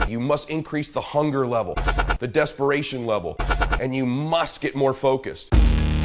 You must increase the hunger level, the desperation level, and you must get more focused.